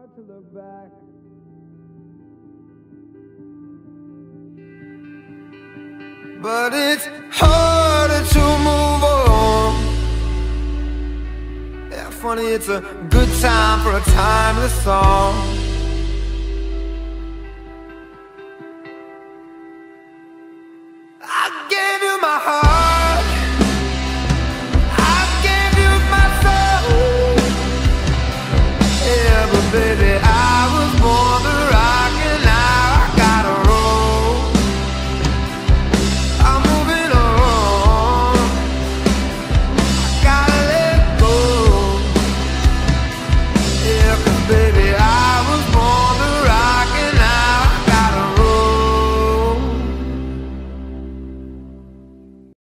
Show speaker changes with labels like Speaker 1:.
Speaker 1: hard to look back. But it's harder to move on. Yeah, funny, it's a good time for a timeless song.